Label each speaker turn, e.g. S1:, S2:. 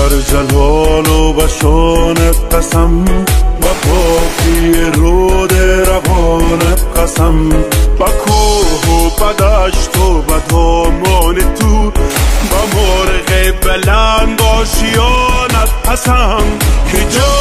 S1: بر جلال و بشانت قسم، با پاکی رود روانت قسم، با کوه و بدشت و بدامان تو، با مرغ بلند آشیانت قسم که